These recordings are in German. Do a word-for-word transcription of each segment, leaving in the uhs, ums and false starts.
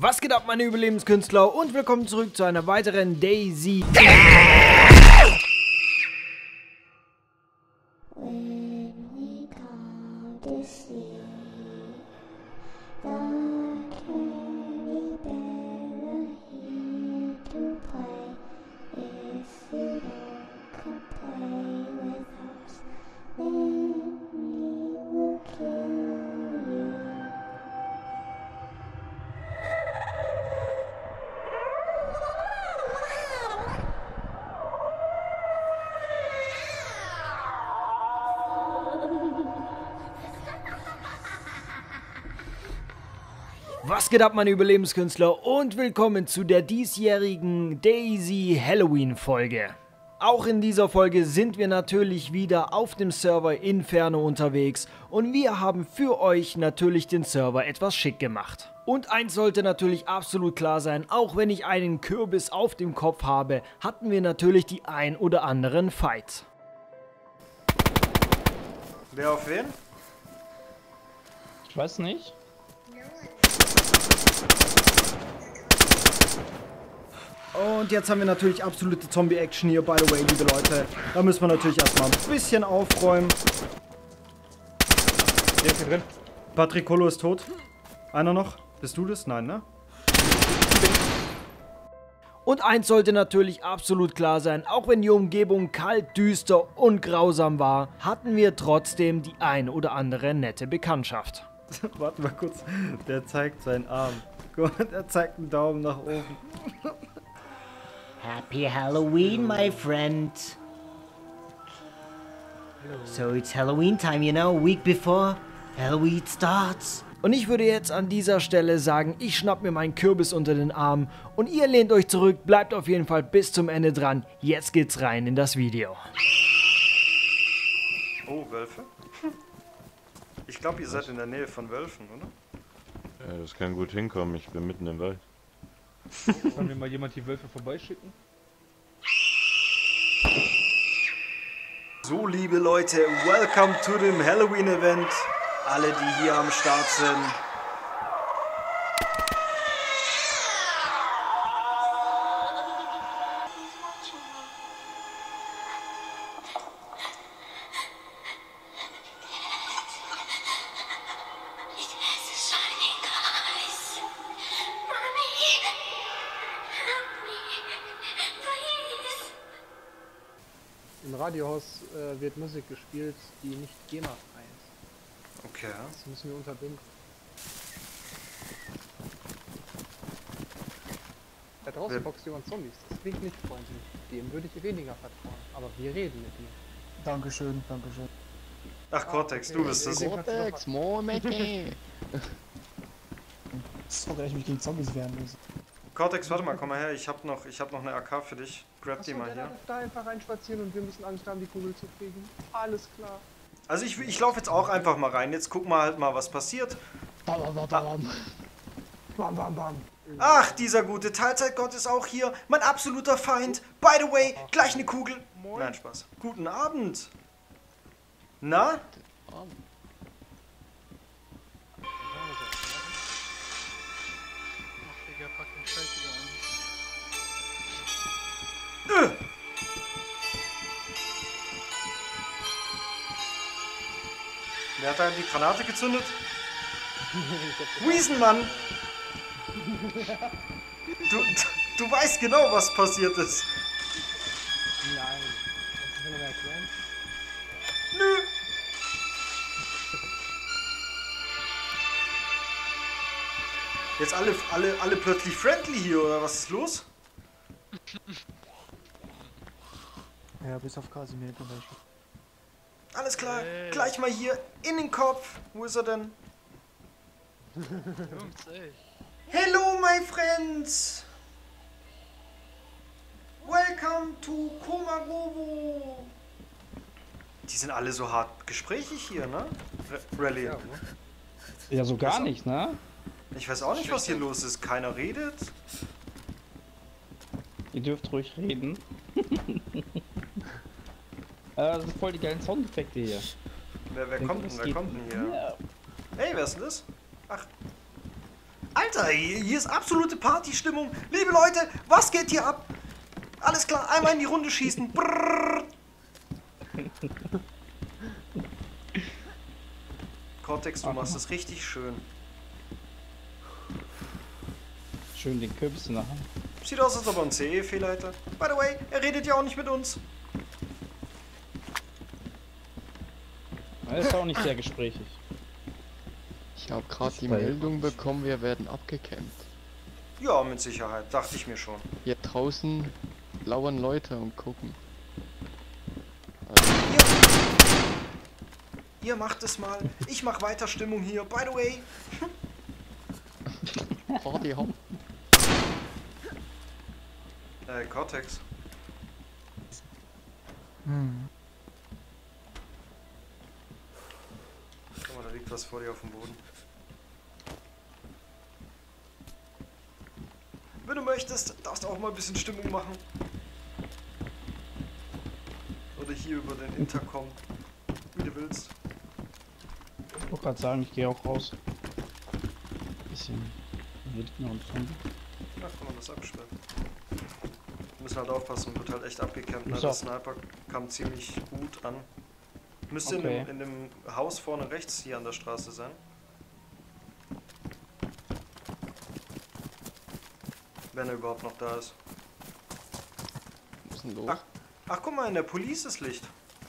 Was geht ab, meine Überlebenskünstler, und willkommen zurück zu einer weiteren DayZ. Was geht ab, meine Überlebenskünstler, und willkommen zu der diesjährigen DayZ Halloween Folge. Auch in dieser Folge sind wir natürlich wieder auf dem Server Inferno unterwegs und wir haben für euch natürlich den Server etwas schick gemacht. Und eins sollte natürlich absolut klar sein, auch wenn ich einen Kürbis auf dem Kopf habe, hatten wir natürlich die ein oder anderen Fights. Wer auf wen? Ich weiß nicht. Und jetzt haben wir natürlich absolute Zombie-Action hier, by the way, liebe Leute. Da müssen wir natürlich erstmal ein bisschen aufräumen. Der ist hier drin. Patricolo ist tot. Einer noch? Bist du das? Nein, ne? Und eins sollte natürlich absolut klar sein, auch wenn die Umgebung kalt, düster und grausam war, hatten wir trotzdem die ein oder andere nette Bekanntschaft. Warte mal kurz, der zeigt seinen Arm. Guck mal, der zeigt einen Daumen nach oben. Happy Halloween, my friend. So it's Halloween time, you know, a week before Halloween starts. Und ich würde jetzt an dieser Stelle sagen, ich schnapp mir meinen Kürbis unter den Arm und ihr lehnt euch zurück, bleibt auf jeden Fall bis zum Ende dran. Jetzt geht's rein in das Video. Oh, Wölfe? Ich glaube, ihr seid in der Nähe von Wölfen, oder? Ja, das kann gut hinkommen, ich bin mitten im Wald. Kann mir mal jemand die Wölfe vorbeischicken? So, liebe Leute, welcome to dem Halloween-Event. Alle, die hier am Start sind. Im Radiohaus äh, wird Musik gespielt, die nicht GEMA-frei ist. Okay. Das müssen wir unterbinden. Da draußen Wer- boxt jemand Zombies. Das klingt nicht freundlich. Dem würde ich weniger vertrauen. Aber wir reden mit ihm. Dankeschön, Dankeschön. Ach, Cortex, du bist es. Cortex, Moment, ey. Sorry, dass ich mich gegen Zombies wehren muss. Cortex, warte mal, komm mal her. Ich hab noch, ich hab noch eine A K für dich. Grab die Achso, mal der hier. darf da einfach reinspazieren und wir müssen Angst haben, die Kugel zu kriegen. Alles klar. Also ich, ich laufe jetzt auch einfach mal rein. Jetzt gucken wir halt mal, was passiert. Bam, bam, bam, bam. Bam, bam, bam. Ach, dieser gute Teilzeitgott ist auch hier. Mein absoluter Feind. By the way, gleich eine Kugel. Nein, Spaß. Guten Abend. Na? Äh. Wer hat da die Granate gezündet? Wiesenmann! Du, du weißt genau, was passiert ist. Nein. Kannst du mir noch mal erklären? Nö. Jetzt alle, alle, alle plötzlich friendly hier, oder was ist los? Ja, bis auf Kasimir zum Beispiel. Alles klar, gleich mal hier in den Kopf. Wo ist er denn? Hello, my friends! Welcome to Komarovo! Die sind alle so hart gesprächig hier, ne? R Rally. Ja, ne? Ja, so gar nicht, ne? Ich weiß auch nicht, was hier los ist. Keiner redet. Ihr dürft ruhig reden. Äh, das sind voll die geilen Soundeffekte hier. Wer, wer kommt denn? Wer kommt denn hier? Ja. Hey, wer ist denn das? Ach. Alter, hier, hier ist absolute Partystimmung. Liebe Leute, was geht hier ab? Alles klar, einmal in die Runde schießen. Brrr. Cortex, du machst es richtig schön. Schön den Kürbis in der Hand. Sieht aus, als ob er einen C E-Fehler hätte. By the way, er redet ja auch nicht mit uns. Er ist auch nicht sehr gesprächig. Ich habe gerade die Meldung bekommen, wir werden abgecampt. Ja, mit Sicherheit, dachte ich mir schon. Hier draußen lauern Leute und gucken. Ihr macht es mal. Ich mach weiter Stimmung hier. By the way. Party hopp. Äh, Cortex. Hm. Guck mal, da liegt was vor dir auf dem Boden. Wenn du möchtest, darfst du auch mal ein bisschen Stimmung machen. Oder hier über den Intercom. Wie du willst. Ich wollte gerade sagen, ich gehe auch raus. Bisschen Redner und Zombie. Ach, kann man das absperren. Wir müssen halt aufpassen, wird halt echt abgecampt. Ne? So. Der Sniper kam ziemlich gut an. Müsste Okay. in, dem, in dem Haus vorne rechts hier an der Straße sein. Wenn er überhaupt noch da ist. Was ist denn los? Ach, ach guck mal, in der Police ist Licht.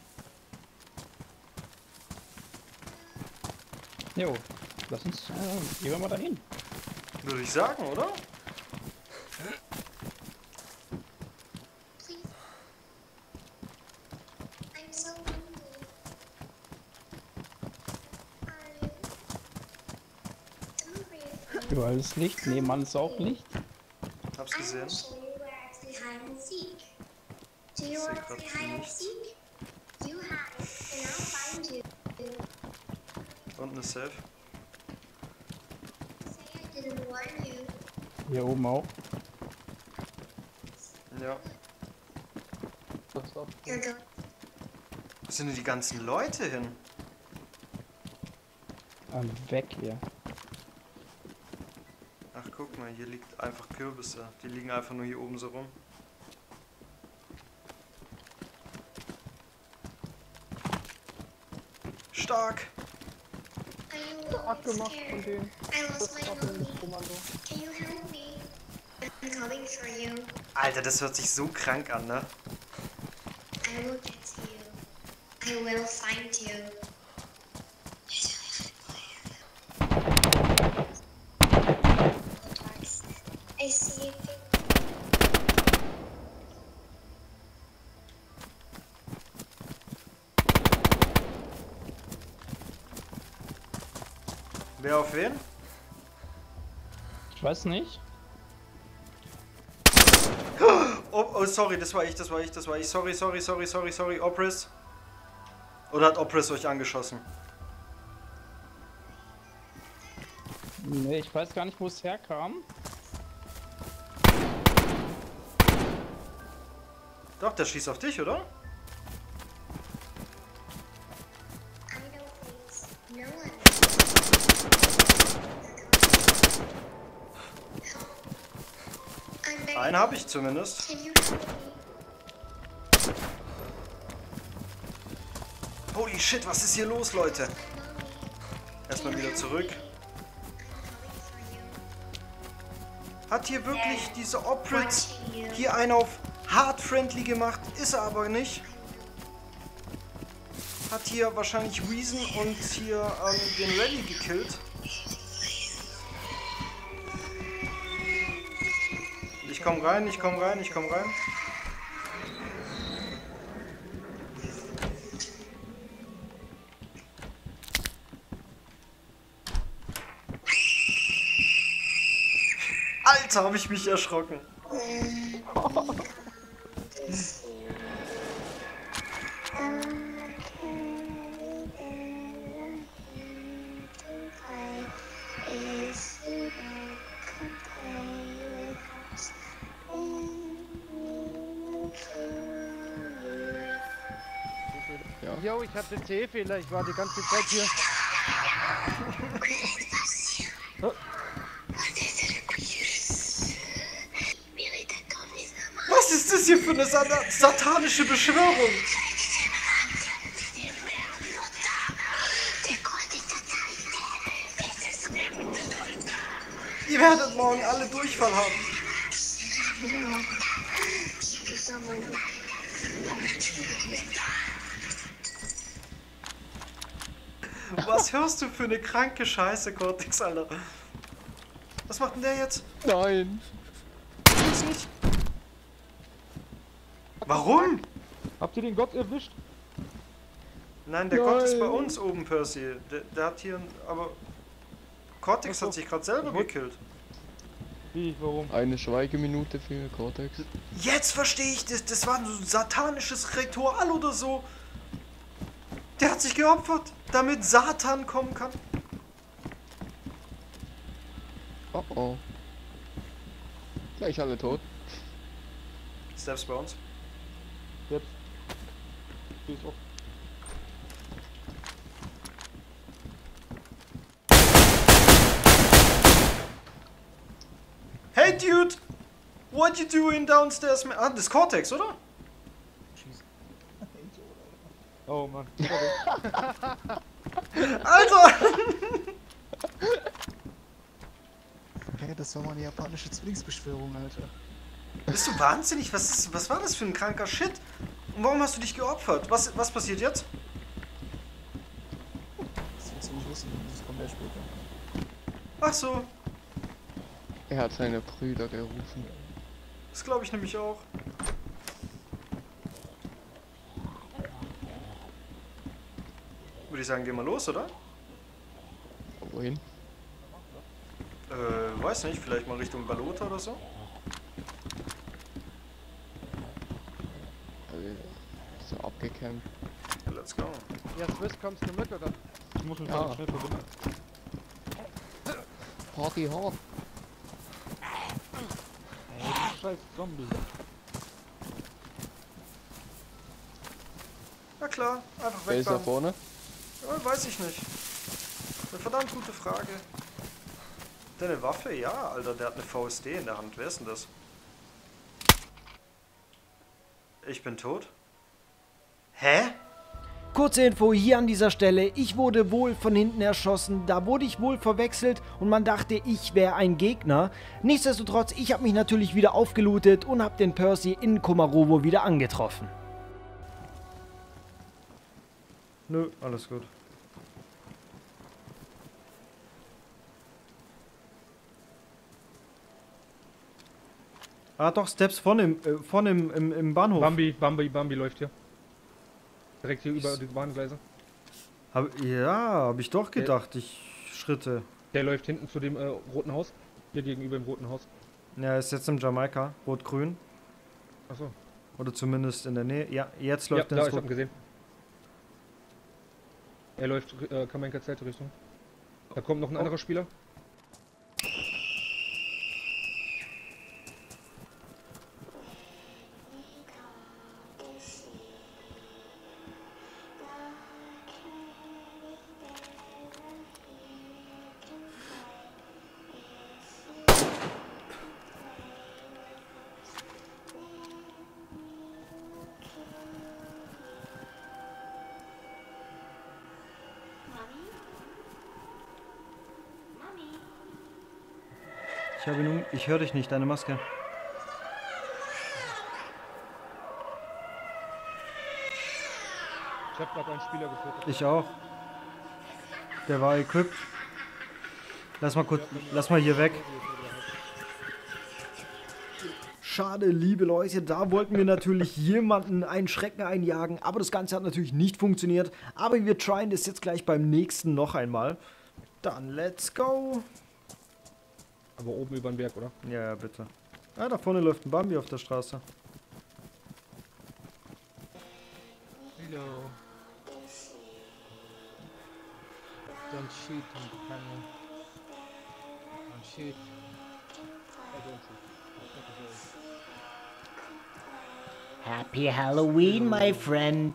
Jo, lass uns, äh, gehen wir mal dahin. Würde ich sagen, oder? I'm so hungry. Hungry. Überall ist Licht, nebenan ist auch Licht. Hab's I will gesehen. show you where I play hide and seek. Do you Ich want seh to play grad hide and nichts. seek? You hide, and I'll find you. Unten ist safe. Say I didn't warn you. Hier oben auch. Ja. You're going. Wo sind denn die ganzen Leute hin? Alle weg hier. Ach guck mal, hier liegt einfach Kürbisse. Die liegen einfach nur hier oben so rum. Stark! Are you Abgemacht von scared? denen. I lost Das my ist mommy. Kommando. Can you help me? I'm coming for you. Alter, das hört sich so krank an, ne? I will get to you. I will find you. I see you. Wer auf wen? Ich weiß nicht. Oh, oh, sorry, das war ich, das war ich, das war ich. Sorry, sorry, sorry, sorry, sorry. Opris? Oder hat Opris euch angeschossen? Nee, ich weiß gar nicht, wo es herkam. Doch, der schießt auf dich, oder? I know things no one knows. I'm very. Einen habe ich zumindest. Can you help me? Holy shit, was ist hier los, Leute? Mommy. Erstmal Can you wieder help zurück. me? I'm coming for you. Hat hier wirklich diese Opritz Watching you. hier einen auf hard-friendly gemacht? Ist er aber nicht. Hat hier wahrscheinlich Reason und hier ähm, den Rally gekillt. Ich komm rein, ich komm rein, ich komm rein. Alter, hab ich mich erschrocken. Yo, ich hatte C E-Fehler, ich war die ganze Zeit hier. Okay. hier für eine sat satanische Beschwörung? Ihr werdet morgen alle Durchfall haben. Was hörst du für eine kranke Scheiße, Cortex, Alter? Was macht denn der jetzt? Nein. Tut's nicht. Warum? Habt ihr den Gott erwischt? Nein, der Gott ist bei uns oben, Percy. Der, der hat hier... Aber... Cortex hat sich gerade selber gekillt. Wie? Warum? Eine Schweigeminute für Cortex. Jetzt verstehe ich das. Das war ein satanisches Ritual oder so. Der hat sich geopfert, damit Satan kommen kann. Oh oh. Gleich alle tot. Steps bei uns. Jetzt. Wie ist auch. Hey Dude! What you doing downstairs, man? Ah, das ist Cortex, oder? Oh Mann. Alter! Okay, das war mal eine japanische Zwillingsbeschwörung, Alter. Bist du wahnsinnig? Was, ist, was war das für ein kranker Shit? Und warum hast du dich geopfert? Was, was passiert jetzt? Das willst du nicht wissen, das kommt erst später. Ach so, Er hat seine Brüder gerufen. das glaube ich nämlich auch. Würde ich sagen, gehen wir los, oder? Wohin? Äh, weiß nicht, vielleicht mal Richtung Balota oder so? Also, so abgecampt. Ja, let's go. Ja, Swiss, kommst du mit, oder? Ich muss mich Ja. mal schnell verbinden. Party hard. Ey, du scheiß Zombie. Na klar, einfach Wer ist da wegfahren. vorne? Ja, weiß ich nicht. Eine verdammt gute Frage. Deine Waffe? Ja, Alter, der hat eine V S D in der Hand. Wer ist denn das? Ich bin tot? Hä? Kurze Info hier an dieser Stelle, ich wurde wohl von hinten erschossen, da wurde ich wohl verwechselt und man dachte, ich wäre ein Gegner. Nichtsdestotrotz, ich habe mich natürlich wieder aufgelootet und habe den Percy in Komarovo wieder angetroffen. Nö, alles gut. Ah doch, Steps vorne im, äh, vorne im, im, im Bahnhof. Bambi, Bambi, Bambi läuft hier. Direkt hier über die Bahngleise. Hab, ja, habe ich doch gedacht, ich Schritte. Der läuft hinten zu dem äh, roten Haus. Hier gegenüber dem roten Haus. Ja, ist jetzt im Jamaika, rot-grün. Achso. Oder zumindest in der Nähe. Ja, jetzt Ja, läuft da, er ich ins hab ihn Rot. gesehen. Er läuft äh, Kamenka-Zelte Richtung. Da kommt noch ein anderer Spieler. Ich habe nun, ich höre dich nicht, deine Maske. Ich hab gerade einen Spieler getötet. Ich auch. Der war equipped. Lass mal kurz, lass mal hier weg. Schade, liebe Leute, da wollten wir natürlich jemanden einen Schrecken einjagen, aber das Ganze hat natürlich nicht funktioniert. Aber wir tryen das jetzt gleich beim nächsten noch einmal. Dann let's go. Aber oben über den Berg, oder? Ja, ja, bitte. Ah, da vorne läuft ein Bambi auf der Straße. Hello. Don't shoot on the camera. Don't shoot. I don't shoot. Happy Halloween, my friend.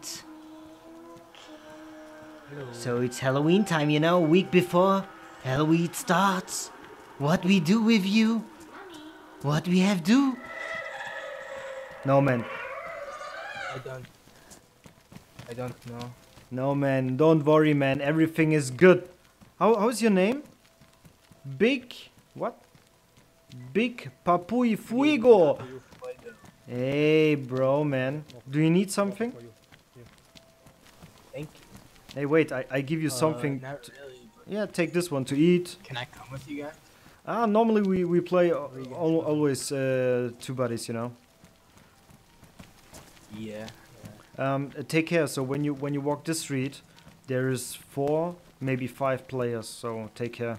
Hello. So it's Halloween time, you know, a week before Halloween starts. What we do with you? What we have do? No, man. I don't. I don't know. No, man. Don't worry, man. Everything is good. How how's your name? Big what? Big Papui Fuego. Hey, bro, man. Do you need something? Thank you. Hey, wait. I I give you something. Uh, not to- really. But yeah, take this one to eat. can I come with you guys? Ah, normally we we play al al- always uh, two buddies, you know. Yeah. Um, uh, take care. So when you when you walk this street, there is four, maybe five players. So take care.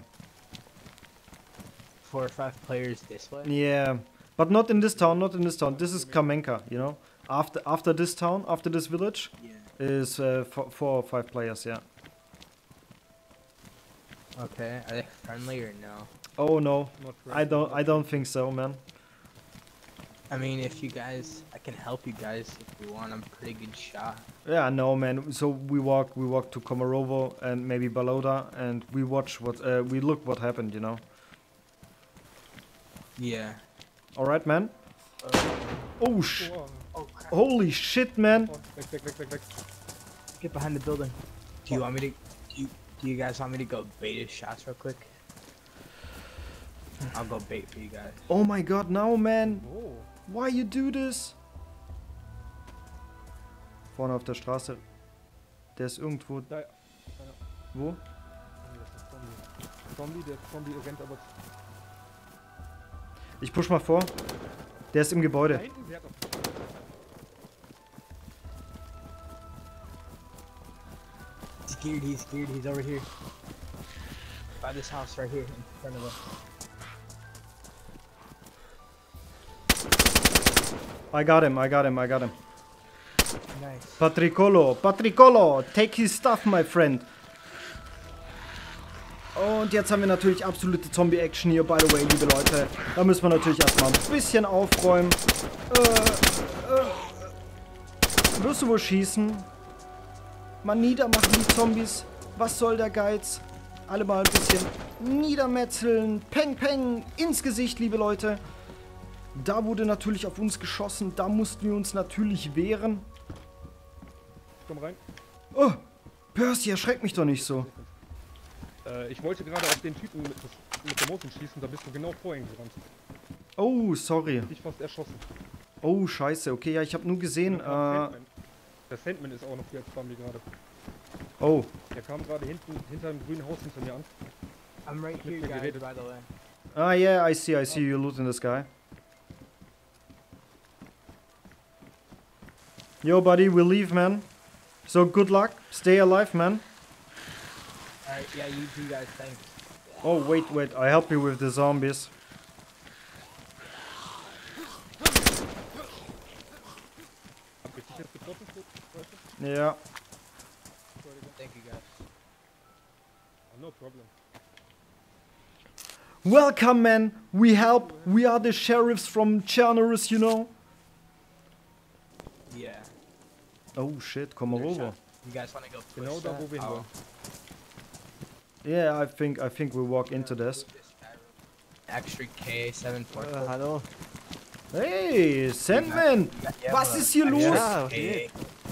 Four or five players this way. Yeah, but not in this town. Not in this town. This is Kamenka. You know. After after this town, after this village, Yeah. is uh, four, four or five players. Yeah. Okay. Are they friendly or no? Oh no, Not I don't I don't think so, man. I mean, if you guys, I can help you guys if you want. I'm a pretty good shot. Yeah, no, man. So we walk we walk to Komarovo and maybe Baloda, and we watch what uh, we look what happened. You know. Yeah. All right, man. Uh, Oh sh! Oh, oh crap. Holy shit, man! oh, weg, weg, weg, weg, weg. Get behind the building. Do you want me to? Do you, do you guys want me to go bait his shots real quick? I'll go bait for you guys. Oh my god, no, man! Oh. Why you do this? Vorne auf der Straße. Der ist irgendwo. Da, Wo? nee, das ist Zombie. Zombie, der Zombie rennt aber. Ich push mal vor. Der ist im Da Gebäude. hinten, der hat doch. He's scared. He's scared. He's over here. By this house right here in front of us. I got him, I got him, I got him. Nice. Patricolo, Patricolo, take his stuff, my friend. Und jetzt haben wir natürlich absolute Zombie-Action hier, by the way, liebe Leute. Da müssen wir natürlich erstmal ein bisschen aufräumen. Äh, äh, wirst du wohl schießen? Mal niedermachen, die Zombies. Was soll der Geiz? Alle mal ein bisschen niedermetzeln. Peng, peng, ins Gesicht, liebe Leute. Da wurde natürlich auf uns geschossen. Da mussten wir uns natürlich wehren. Komm rein. Oh, Percy, erschreck mich doch nicht so. Äh, ich wollte gerade auf den Typen mit, das, mit der Mosin schießen, da bist du genau vor ihm gerannt. Oh, sorry. Dich fast erschossen. Oh, scheiße. Okay, ja, ich habe nur gesehen, Und äh... Sandman. Der Sandman ist auch noch hier als Zombie gerade. Oh. Der kam gerade hinten, hinter dem grünen Haus hinter mir an. I'm right here, Mit mir guys. geredet. By the way. Ah, yeah, I see, I see you looting this guy. Yo, buddy, we'll leave, man. So, good luck. Stay alive, man. Alright. Yeah. You two guys. Thanks. Oh, wait, wait. I help you with the zombies. Hab ich dich jetzt getroffen? Ja. Thank you guys. Oh, no problem. Welcome, man. We help. We are the sheriffs from Chernobyl, you know. Yeah. Oh, shit. Komm mal rüber. You guys want to go push Genau da, that? wo wir hin I'll- wollen. Yeah, I think, I think we'll walk into this. Extra K seven four. Äh, hallo. Hey, Sandman. Was ist hier los? Ja, K. okay.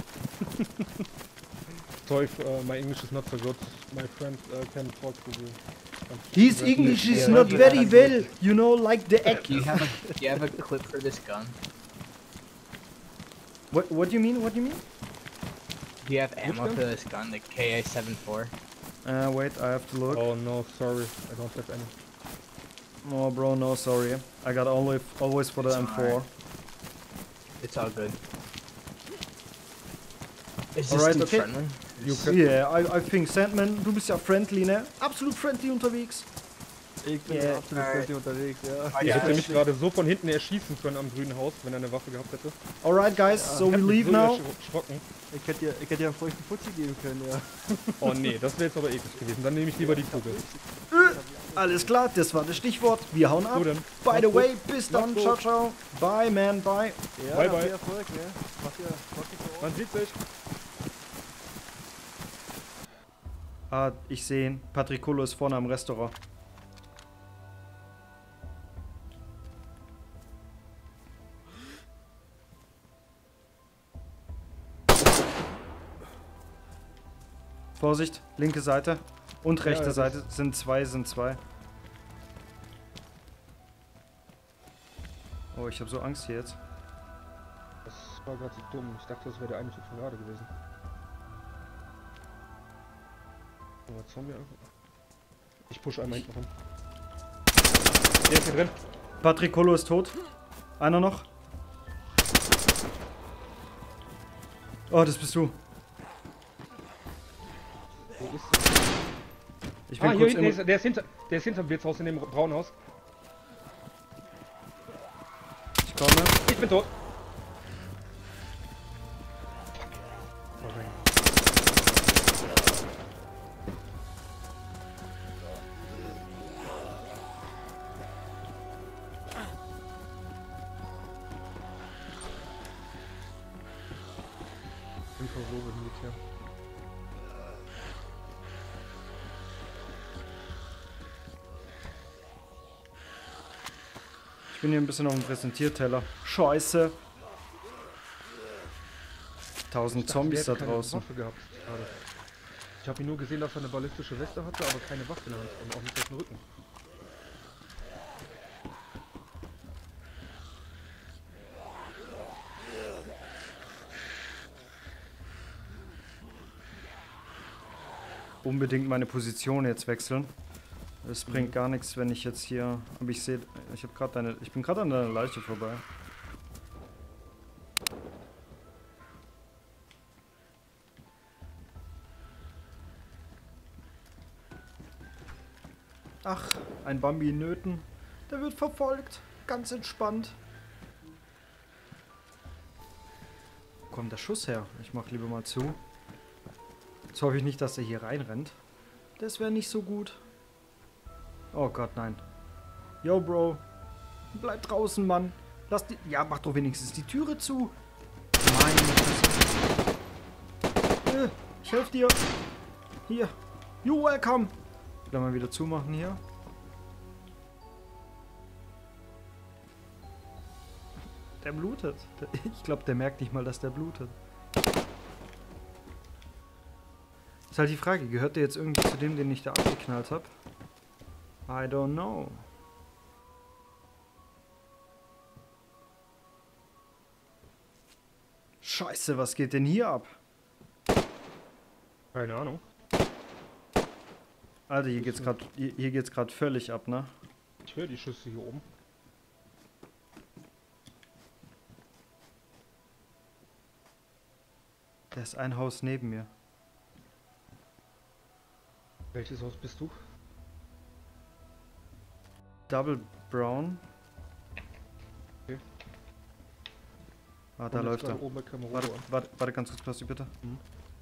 Sorry, uh, my English is not so good. My friend uh, can talk to you. His English is Yeah, not you very have- well, you know, like the egg. Do you have a Do you have a clip for this gun? What, what do you mean? What do you mean? Do you have ammo gun? for this gun, the K A seventy-four? Uh, wait, I have to look. Oh no, sorry, I don't have any. Oh, bro, no, sorry. I got only always for the It's M four. It's all good. Is this Alright, dude okay. friendly? You can. Yeah, I, I think Sandman, du bist ja friendly, ne? Absolut friendly unterwegs. Ich bin Yeah. absolut Alright. friendly unterwegs, ja. Oh, Ich yeah. hätte mich gerade so von hinten erschießen können am grünen Haus, wenn er eine Waffe gehabt hätte. Alright, guys, so Ich we hab mich leave so now. erschrocken. Ich hätte dir, ich hätte dir einen feuchten Putzi geben können, ja. Oh nee, das wäre jetzt aber eklig gewesen. Dann nehme ich lieber die Kugel. Alles klar, das war das Stichwort. Wir hauen ab. So denn. By Macht's the gut. way, bis dann. Macht's Ciao, gut. ciao. Bye, man, bye. Ja, Bye, bye. viel Erfolg, ne? Mach dir, mach dir vor Ort. Man sieht sich. Ah, ich sehe ihn. Patricolo ist vorne am Restaurant. Vorsicht, linke Seite und rechte Ja, das- Seite sind zwei, sind zwei. Oh, ich habe so Angst hier jetzt. Das war gerade so dumm. Ich dachte, das wäre der eine Typ von gerade gewesen. Aber Zombie einfach. Ich push einmal hinten rum. Der ist hier drin. Patricolo ist tot. Einer noch. Oh, das bist du. Wo ist der? Ich bin Ah, hier kurz hinten im... ist, der ist hinter, der ist hinterm Wirtshaus in dem braunen Haus. Ich komme. Ich bin tot. Infrarot Militär. Ich bin hier ein bisschen auf dem Präsentierteller. Scheiße. Tausend Ich dachte, Zombies da der hätte keine draußen. Waffe gehabt, gerade. Ich habe ihn nur gesehen, dass er eine ballistische Weste hatte, aber keine Waffe in der Hand und auch nicht auf dem Rücken. Unbedingt meine Position jetzt wechseln. Es bringt gar nichts, wenn ich jetzt hier... Aber ich sehe... Ich habe gerade deine... Ich bin gerade an deiner Leiche vorbei. Ach, ein Bambi in Nöten. Der wird verfolgt. Ganz entspannt. Wo kommt der Schuss her? Ich mach lieber mal zu. Jetzt hoffe ich nicht, dass er hier reinrennt. Das wäre nicht so gut. Oh Gott, nein. Yo, Bro. Bleib draußen, Mann. Lass die... Ja, mach doch wenigstens die Türe zu. Meine Fresse. Äh, ich helfe dir. Hier. You welcome. Will mal wieder zumachen hier. Der blutet. Ich glaube, der merkt nicht mal, dass der blutet. Ist halt die Frage, gehört der jetzt irgendwie zu dem, den ich da abgeknallt habe? I don't know. Scheiße, was geht denn hier ab? Keine Ahnung. Alter, hier geht's gerade hier, hier geht's gerade völlig ab, ne? Ich höre die Schüsse hier oben. Da ist ein Haus neben mir. Welches Haus bist du? Double Brown. Okay. Ah, da Komm jetzt läuft er. gerade oben bei Kamerun Warte, an. warte, warte ganz kurz, Basti, bitte. Mhm.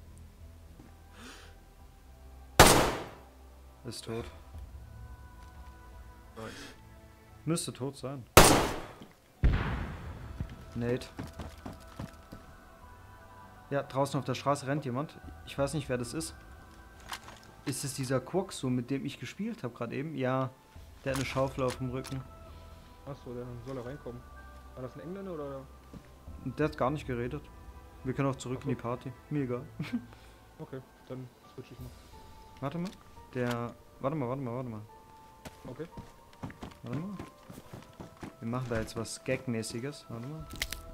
Ist tot. Nice. Müsste tot sein. Nate. Ja, draußen auf der Straße rennt jemand. Ich weiß nicht, wer das ist. Ist es dieser Quoxo, mit dem ich gespielt habe gerade eben? Ja, der hat eine Schaufel auf dem Rücken. Achso, dann soll er reinkommen. War das ein Engländer oder? Und der hat gar nicht geredet. Wir können auch zurück Ach so. in die Party. Mir egal. Okay, dann switch ich mal. Warte mal. Der... Warte mal, warte mal, warte mal. Okay. Warte mal. Wir machen da jetzt was Gag-mäßiges. Warte mal.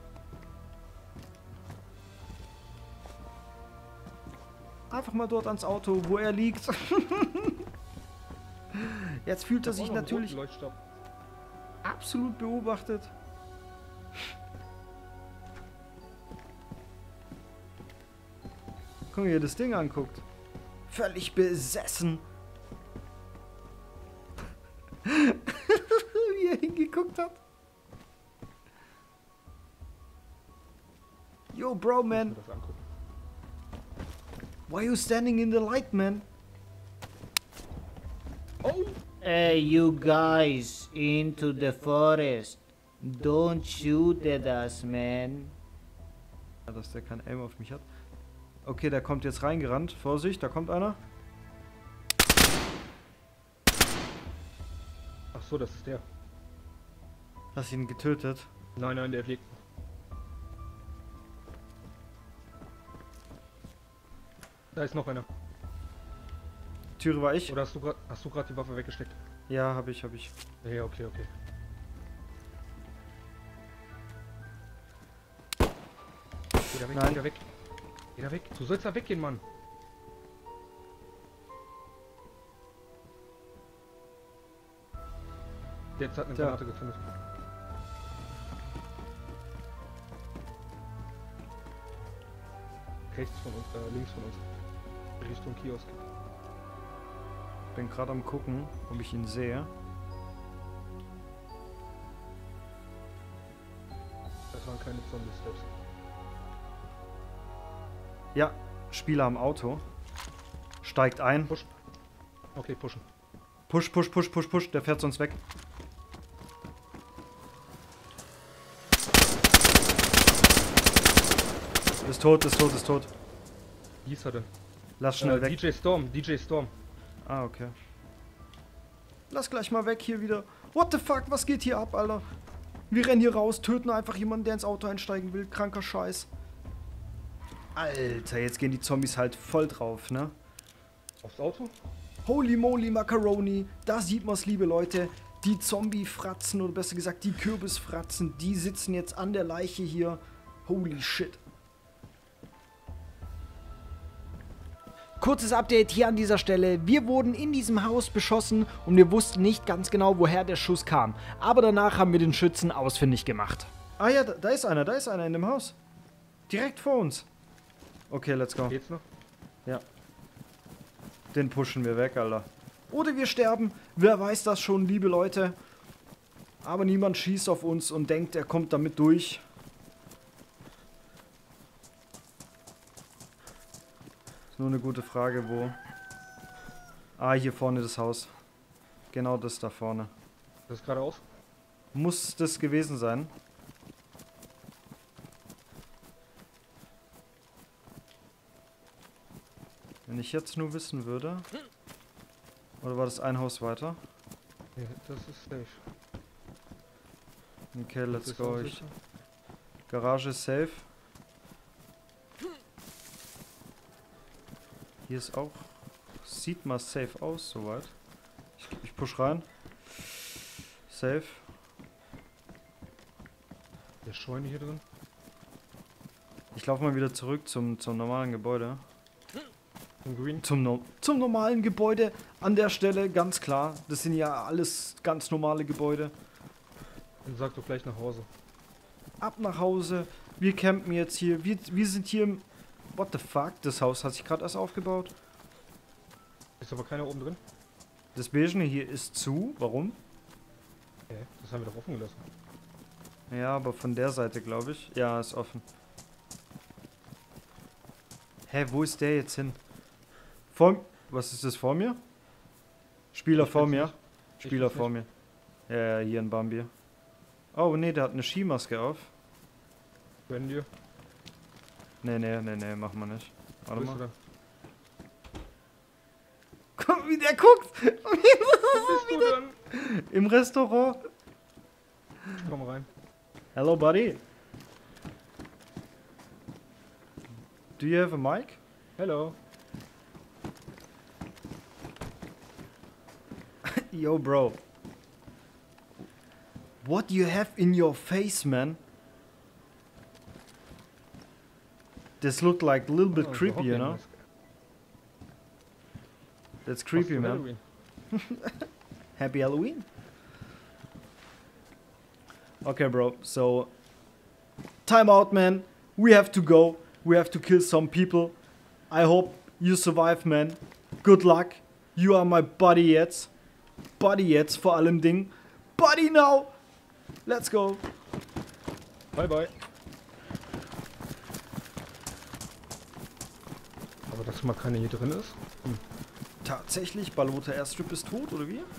Einfach mal dort ans Auto, wo er liegt. Jetzt fühlt er Ich hab sich auch noch einen natürlich roten Leuchtstab. absolut beobachtet. Guck mal, wie er das Ding anguckt. Völlig besessen. Wie er hingeguckt hat. Yo, Bro, Ich man. muss mir das angucken. Why you standing in the light, man? Hey, you guys, into the forest. Don't shoot at us, man. Ja, dass der kein Aim auf mich hat. Okay, der kommt jetzt reingerannt. Vorsicht, da kommt einer. Ach so, das ist der. Hast ihn getötet. Nein, nein, der liegt. Da ist noch einer. Türe war ich. Oder hast du gerade hast du gerade die Waffe weggesteckt? Ja, hab ich, hab ich. Ja, okay, okay. Geh da weg, Nein. geh da weg. Geh da weg. Du sollst da weggehen, Mann. Jetzt hat eine Tja. Granate gezündet. Rechts von uns, äh, links von uns. Richtung Kiosk. Bin gerade am gucken, ob ich ihn sehe. Das waren keine Zombie-Steps. Ja, Spieler am Auto. Steigt ein. Push. Okay, pushen. Push, push, push, push, push. Der fährt sonst weg. Ist tot, ist tot, ist tot. Wie ist er denn? Lass schnell äh, weg. D J Storm, D J Storm. Ah, okay. Lass gleich mal weg hier wieder. What the fuck, was geht hier ab, Alter? Wir rennen hier raus, töten einfach jemanden, der ins Auto einsteigen will. Kranker Scheiß. Alter, jetzt gehen die Zombies halt voll drauf, ne? Aufs Auto? Holy moly Macaroni, da sieht man's, liebe Leute. Die Zombie-Fratzen, oder besser gesagt die Kürbisfratzen, die sitzen jetzt an der Leiche hier. Holy shit. Kurzes Update hier an dieser Stelle. Wir wurden in diesem Haus beschossen und wir wussten nicht ganz genau, woher der Schuss kam. Aber danach haben wir den Schützen ausfindig gemacht. Ah ja, da, da ist einer, da ist einer in dem Haus. Direkt vor uns. Okay, let's go. Geht's noch? Ja. Den pushen wir weg, Alter. Oder wir sterben. Wer weiß das schon, liebe Leute. Aber niemand schießt auf uns und denkt, er kommt damit durch. Ist nur eine gute Frage, wo. Ah, hier vorne das Haus. Genau das da vorne. Das ist geradeaus? Muss das gewesen sein. Wenn ich jetzt nur wissen würde. Oder war das ein Haus weiter? Ja, das ist safe. Okay, let's Das ist go. auch Ich, sicher. Garage ist safe. Hier ist auch. Sieht mal safe aus, soweit. Ich, ich push rein. Safe. Der Scheune hier drin. Ich laufe mal wieder zurück zum, zum normalen Gebäude. Zum Green. Zum, no zum normalen Gebäude an der Stelle, ganz klar. Das sind ja alles ganz normale Gebäude. Dann sag doch gleich nach Hause. Ab nach Hause. Wir campen jetzt hier. Wir, wir sind hier im... What the fuck? Das Haus hat sich gerade erst aufgebaut. Ist aber keiner oben drin? Das Beige hier ist zu. Warum? Hä? Das haben wir doch offen gelassen. Ja, aber von der Seite, glaube ich. Ja, ist offen. Hä, wo ist der jetzt hin? Vor... Was ist das vor mir? Spieler Ich vor bin's mir. nicht. Ich Spieler bin's vor mir. Ja, ja, hier in Bambi. Oh, nee, der hat eine Skimaske auf. Gönnen dir. Nee, nee, nee, nee, machen wir nicht. Wo Warte bist du mal. da? Guck, wie der guckt! Wo bist du denn? Im Restaurant. Komm rein. Hello, buddy. Do you have a mic? Hello. Yo, bro. What do you have in your face, man? This looked like a little bit Oh, creepy, you know? Hockey-Maske. That's creepy, Hast du man. Halloween? Happy Halloween. Okay, bro. So, time out, man. We have to go. We have to kill some people. I hope you survive, man. Good luck. You are my buddy jetzt. Buddy jetzt vor allem Ding. Buddy now. Let's go. Bye, bye. Aber dass mal keiner hier drin ist? Hm. Tatsächlich, Balota Airstrip ist tot, oder wie?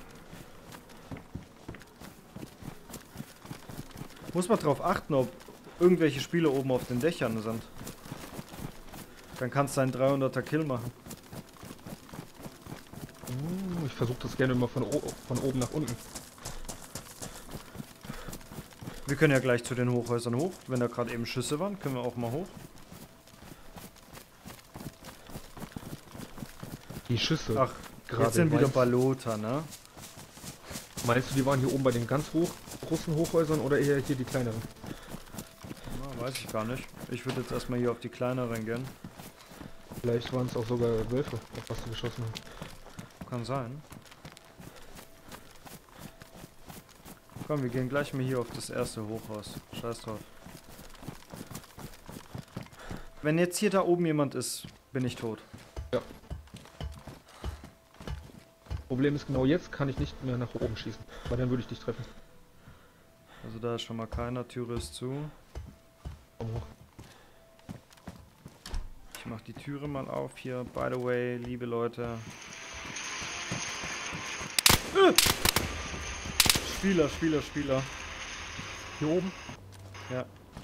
Muss man drauf achten, ob irgendwelche Spieler oben auf den Dächern sind. Dann kannst du einen dreihunderter Kill machen. Uh, ich versuche das gerne immer von, o von oben nach unten. Wir können ja gleich zu den Hochhäusern hoch. Wenn da gerade eben Schüsse waren, können wir auch mal hoch. Die Schüsse. Ach, Gerade Jetzt sind wieder weiß- Balota, ne? Meinst du, die waren hier oben bei den ganz hoch, großen Hochhäusern oder eher hier die kleineren? Na, weiß ich gar nicht. Ich würde jetzt erstmal hier auf die kleineren gehen. Vielleicht waren es auch sogar Wölfe, auf was du geschossen hast. Kann sein. Komm, wir gehen gleich mal hier auf das erste Hochhaus. Scheiß drauf. Wenn jetzt hier da oben jemand ist, bin ich tot. Ja. Problem ist, genau jetzt kann ich nicht mehr nach oben schießen, weil dann würde ich dich treffen. Also da ist schon mal keiner, Türe ist zu. Komm hoch. Ich mach die Türe mal auf hier. By the way, liebe Leute. Äh! Spieler, Spieler, Spieler. Hier oben? Ja.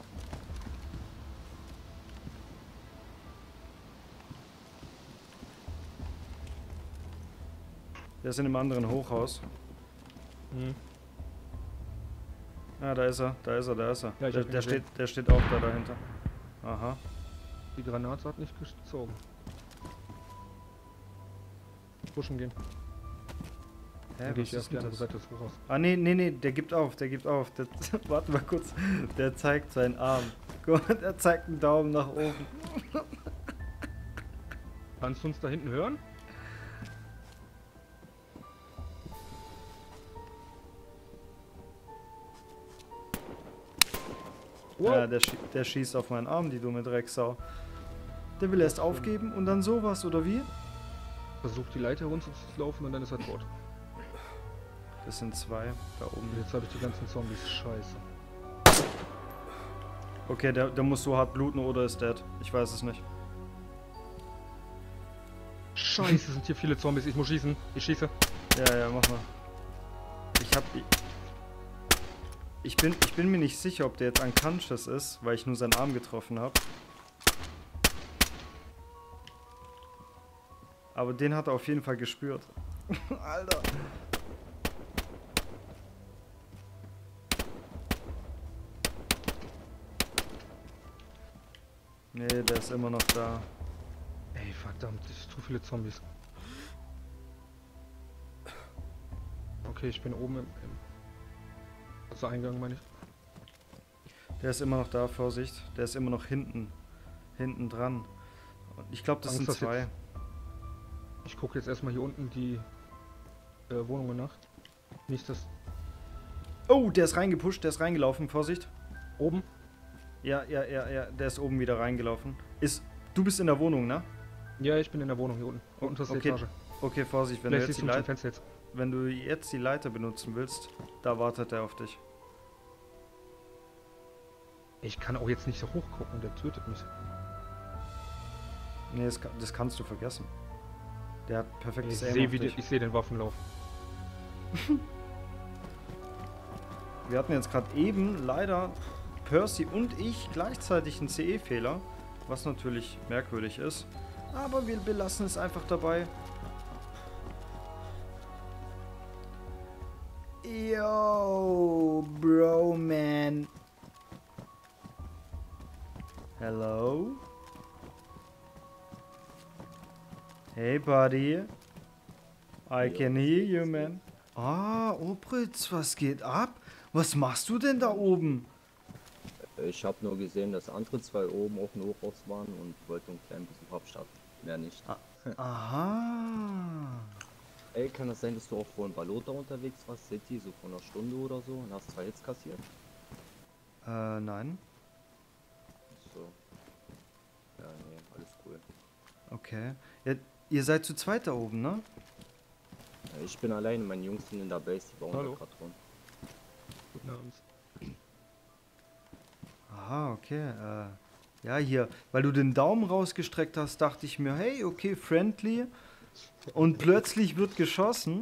Der ist in einem anderen Hochhaus. Mhm. Ah, da ist er, da ist er, da ist er. Ja, ich der, hab ihn der, gesehen. steht, der steht auch da dahinter. Aha. Die Granate hat nicht gezogen. Pushen gehen. Hä, Dann geh was ich erst ist die denn andere das? Seite des Hochhauses. Ah, nee, nee, nee, der gibt auf, der gibt auf. Der, warte mal kurz. Der zeigt seinen Arm. Guck mal, der zeigt einen Daumen nach oben. Kannst du uns da hinten hören? Wow. Ja, der, schie der schießt auf meinen Arm, die dumme Drecksau. Der will erst aufgeben und dann sowas, oder wie? Versucht die Leiter runterzulaufen und dann ist er tot. Das sind zwei da oben. Und jetzt habe ich die ganzen Zombies. Scheiße. Okay, der, der muss so hart bluten oder ist dead. Ich weiß es nicht. Scheiße, sind hier viele Zombies. Ich muss schießen. Ich schieße. Ja, ja, mach mal. Ich hab... Ich, ich, bin, ich bin mir nicht sicher, ob der jetzt unconscious ist, weil ich nur seinen Arm getroffen habe. Aber den hat er auf jeden Fall gespürt. Alter. Nee, der ist immer noch da. Ey, verdammt, das sind zu viele Zombies. Okay, ich bin oben im... im also Eingang, meine ich. Der ist immer noch da, Vorsicht. Der ist immer noch hinten. Hinten dran. Und ich glaube, das Angst, sind dass zwei. jetzt- Ich gucke jetzt erstmal hier unten die äh, Wohnungen nach. Nicht das... Oh, der ist reingepusht, der ist reingelaufen, Vorsicht. Oben? Ja, ja, ja, ja, der ist oben wieder reingelaufen. Ist, du bist in der Wohnung, ne? Ja, ich bin in der Wohnung hier unten. O- Unterste okay. Etage. Okay, Vorsicht, wenn du, Vielleicht jetzt siehst die du mich im Leit Fenster jetzt. wenn du jetzt die Leiter benutzen willst, da wartet er auf dich. Ich kann auch jetzt nicht so hoch gucken, der tötet mich. Nee, das, kann- das kannst du vergessen. Der hat Ich perfektes Aim sehe auf wie die, dich. ich sehe den Waffenlauf. Wir hatten jetzt gerade eben leider Percy und ich gleichzeitig einen C E-Fehler, was natürlich merkwürdig ist. Aber wir belassen es einfach dabei. Yo, Bro, man. Hello? Hey, buddy. I can hear you, man. Ah, Obritz, was geht ab? Was machst du denn da oben? Ich habe nur gesehen, dass andere zwei oben auf dem Hochhaus waren und wollte einen kleinen Besuch abstatten. Mehr nicht. Aha. Ey, kann das sein, dass du auch vorhin Balota unterwegs warst, City, so vor einer Stunde oder so, und hast zwei Hits kassiert? Äh, nein. So. Ja, nee, alles cool. Okay. Ja, ihr seid zu zweit da oben, ne? Ja, ich bin alleine, meine Jungs sind in der Base, die bauen da Hallo. gerade rum. Guten Abend. Aha, okay. Äh, ja, hier, weil du den Daumen rausgestreckt hast, dachte ich mir, hey, okay, friendly. Und plötzlich wird geschossen.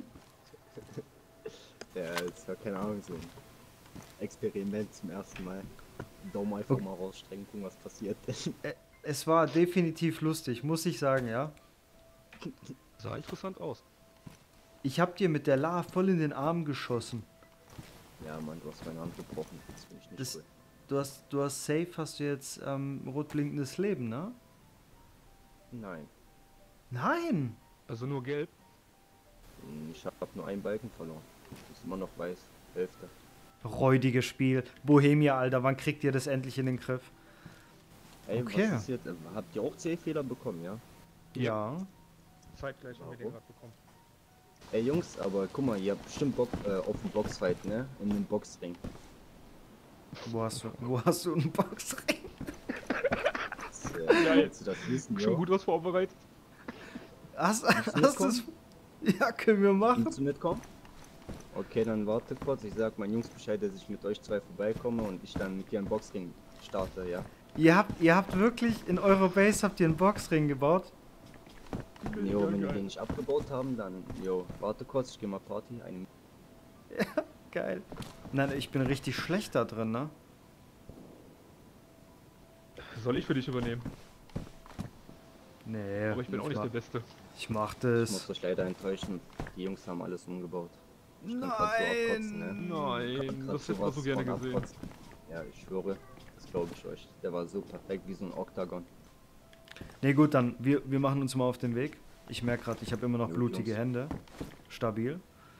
Ja, das war keine Ahnung, so ein Experiment zum ersten Mal. Daumen einfach Okay. mal rausstrecken, gucken, was passiert. Äh, es war definitiv lustig, muss ich sagen, ja. Sah interessant aus. Ich hab dir mit der La voll in den Arm geschossen. Ja, Mann, du hast meine Hand gebrochen. Das finde ich nicht Das, cool. du hast, du hast safe, hast du jetzt ähm, rot blinkendes Leben, ne? Nein. Nein! Also nur gelb. Ich habe nur einen Balken verloren. Ist immer noch weiß. Hälfte. Räudiges Spiel. Bohemia, Alter, wann kriegt ihr das endlich in den Griff? Ey, Okay. was ist jetzt? Habt ihr auch Zählfehler bekommen, ja? Ja. Zeitgleich haben wir den gerade bekommen. Ey Jungs, aber guck mal, ihr habt bestimmt Bock äh, auf einen Boxfight, ne? In einem Boxring. Wo hast du, wo hast du einen Boxring? Das, äh, Geil. willst du das wissen, Schon ja? gut was vorbereitet. Hast, Willst hast du du mitkommen? es? Ja, können wir machen. Willst du mitkommen? Okay, dann warte kurz. Ich sag meinen Jungs Bescheid, dass ich mit euch zwei vorbeikomme und ich dann mit dir einen Boxring starte, ja? Ihr habt, ihr habt wirklich in eurer Base habt ihr einen Boxring gebaut? Jo, wenn wir den nicht abgebaut haben, dann, jo, warte kurz, ich geh mal Party. Eine Ja, geil. Nein, ich bin richtig schlecht da drin, ne? Soll ich für dich übernehmen? Nee. Aber ich bin auch nicht mach, der Beste. Ich mach Ich das. muss euch leider enttäuschen. Die Jungs haben alles umgebaut. Ich kann grad so Nein. abkotzen, ne? Nein, Grad das hätten wir sowas so gerne von gesehen. abkotzen. Ja, ich schwöre, das glaube ich euch. Der war so perfekt wie so ein Oktagon. Ne, gut, dann wir, wir machen uns mal auf den Weg. Ich merke gerade, ich habe immer noch Jo, blutige Jungs. Hände. Stabil.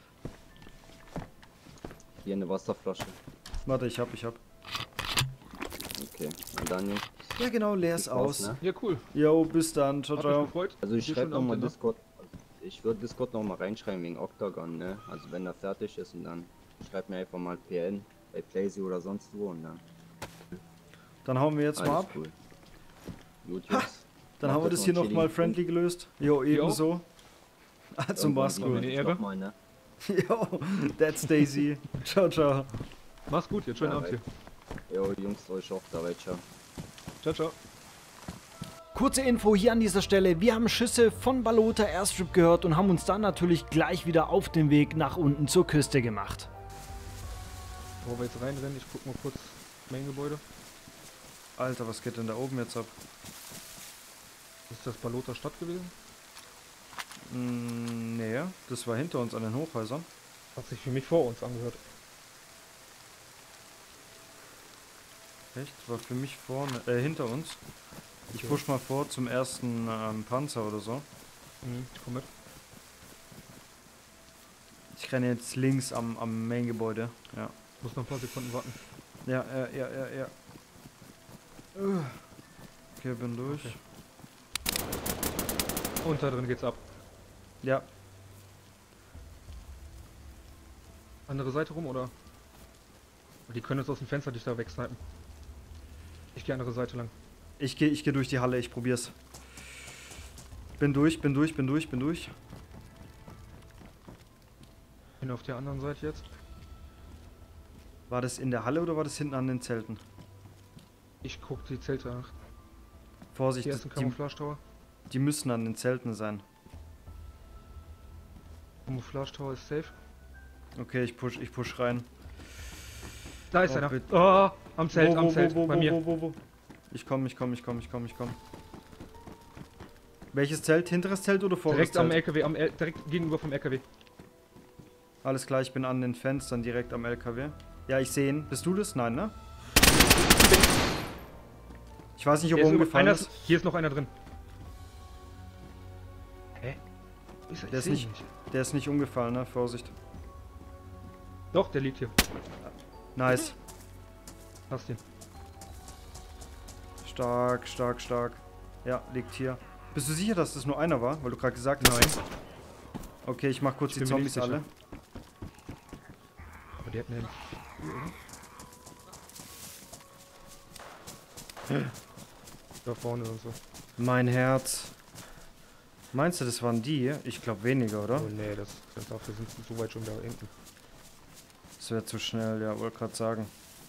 Hier eine Wasserflasche. Warte, ich hab, ich hab. Okay, und dann, Jungs. Ja genau, leer ist Viel Spaß, aus. ne? Ja, cool. Jo, bis dann. Ciao, Hat mich ciao. gefreut. Also ich Dir schreibe schönen nochmal Abend, ne? Discord. Ich würde Discord nochmal reinschreiben wegen Octagon, ne? Also wenn er fertig ist und dann schreibt mir einfach mal P N bei Playsy oder sonst wo und dann. Dann hauen wir jetzt mal Alles ab. cool. Gut, Jungs. Dann Macht haben wir das das hier noch einen nochmal chilligen friendly gelöst. Jo, ebenso. Also mach's Irgendwann gut. sieht man sich noch mal, ne? Jo, that's Daisy. Ciao, ciao. Mach's gut, jetzt schönen Ja, Abend dir. Jo, Jungs, euch auch dabei, ciao. Ciao, ciao. Kurze Info hier an dieser Stelle. Wir haben Schüsse von Balota Airstrip gehört und haben uns dann natürlich gleich wieder auf den Weg nach unten zur Küste gemacht. Bevor wir jetzt reinrennen, ich guck mal kurz mein Gebäude. Alter, was geht denn da oben jetzt ab? Ist das Balota Stadt gewesen? Mm, nee, das war hinter uns an den Hochhäusern. Hat sich für mich vor uns angehört. Echt? War für mich vorne, äh, hinter uns. Ich Okay. push mal vor zum ersten ähm, Panzer oder so. Mhm, ich komm mit. Ich renne jetzt links am, am Main-Gebäude. Ja. Muss noch ein paar Sekunden warten. Ja, ja, ja, ja, ja. Uh. Okay, bin durch. Okay. Und da drin geht's ab. Ja. Andere Seite rum, oder? Die können uns aus dem Fenster dich da wegsnipen. Ich gehe andere Seite lang. Ich gehe ich geh durch die Halle, ich probier's. Bin durch, bin durch, bin durch, bin durch. Bin auf der anderen Seite jetzt. War das in der Halle oder war das hinten an den Zelten? Ich guck die Zelte nach. Vorsicht, Hier ist ein die, Camouflage Tower. die müssen an den Zelten sein. Camouflage Tower ist safe. Okay, ich push, ich push rein. Da ist Oh, einer. bitte. Oh, am Zelt, wo, am wo, Zelt, wo, bei wo, mir. wo, wo, wo? Ich komm, ich komm, ich komm, ich komm, ich komm. Welches Zelt? Hinteres Zelt oder vorderes Direkt am Zelt? L K W, am L direkt gegenüber vom L K W. Alles klar, ich bin an den Fenstern direkt am L K W. Ja, ich sehe ihn. Bist du das? Nein, ne? Ich weiß nicht, ob Hier er ist, über- umgefallen einer ist. ist, hier ist noch einer drin. Hä? Wo ist er? Ich Der ist, seh ihn nicht, der ist nicht umgefallen, ne? Vorsicht. Doch, der liegt hier. Nice. Hast ihn. Stark, stark, stark. Ja, liegt hier. Bist du sicher, dass das nur einer war? Weil du gerade gesagt hast. Nein. Okay, ich mach kurz Ich die bin mir nicht Zombies alle. Aber der hat einen. Da vorne und so. Mein Herz. Meinst du, das waren die? Ich glaube weniger, oder? Oh nee, das, das dafür sind sie so weit schon da hinten. Das wäre zu schnell, ja, wollte gerade sagen.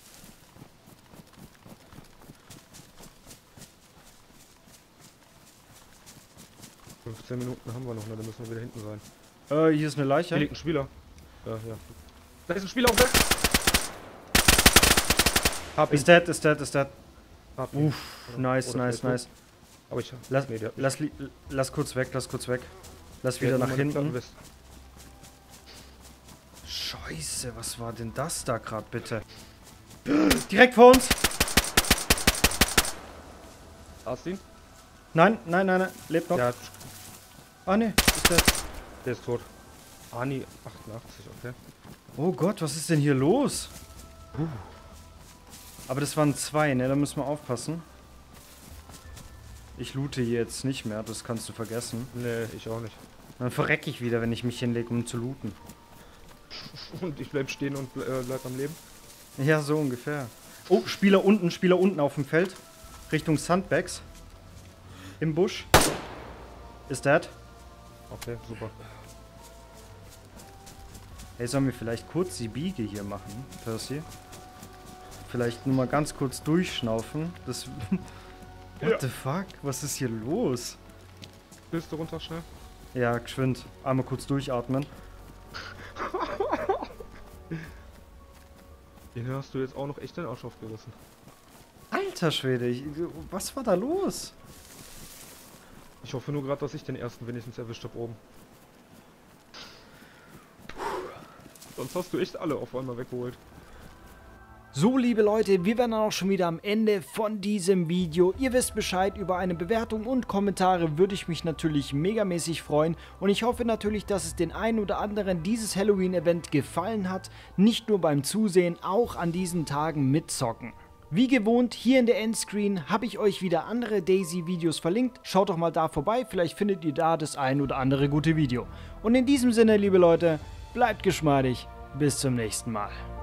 fünfzehn Minuten haben wir noch, ne? Dann müssen wir wieder hinten sein. Äh, hier ist eine Leiche. Hier liegt ein Spieler. Ja, ja. Da ist ein Spieler auf der. Hab ihn. Ist dead, ist dead, ist dead. Hab ihn. Uff, nice, Oder nice, vielleicht nice. Aber ich Lass, nee, der hat mich- lass, li- lass kurz weg, lass kurz weg. Lass der wieder hat nach nur meine hinten. Plattenweste. Scheiße, was war denn das da gerade bitte? Direkt vor uns! Hast du ihn? Nein, nein, nein, nein, lebt noch. Der, hat, Ah ne, ist dead. der ist tot. Ani achtundachtzig, okay. Oh Gott, was ist denn hier los? Uh. Aber das waren zwei, ne? Da müssen wir aufpassen. Ich loote hier jetzt nicht mehr, das kannst du vergessen. Nee, ich auch nicht. Dann verrecke ich wieder, wenn ich mich hinlege, um zu looten. Und ich bleib stehen und ble äh, bleib am Leben? Ja, so ungefähr. Oh, Spieler unten, Spieler unten auf dem Feld. Richtung Sandbags. Im Busch. Ist dead. Okay, super. Hey, sollen wir vielleicht kurz die Biege hier machen, Percy? Vielleicht nur mal ganz kurz durchschnaufen. Das... What ja. the fuck? Was ist hier los? Willst du runter schnell? Ja, geschwind. Einmal kurz durchatmen. Den hast du jetzt auch noch echt den Arsch aufgerissen. Alter Schwede, ich, was war da los? Ich hoffe nur gerade, dass ich den ersten wenigstens erwischt habe oben. Sonst hast du echt alle auf einmal weggeholt. So, liebe Leute, wir wären dann auch schon wieder am Ende von diesem Video. Ihr wisst Bescheid, über eine Bewertung und Kommentare würde ich mich natürlich megamäßig freuen. Und ich hoffe natürlich, dass es den einen oder anderen dieses Halloween-Event gefallen hat. Nicht nur beim Zusehen, auch an diesen Tagen mitzocken. Wie gewohnt, hier in der Endscreen habe ich euch wieder andere DayZ-Videos verlinkt. Schaut doch mal da vorbei, vielleicht findet ihr da das ein oder andere gute Video. Und in diesem Sinne, liebe Leute, bleibt geschmeidig. Bis zum nächsten Mal.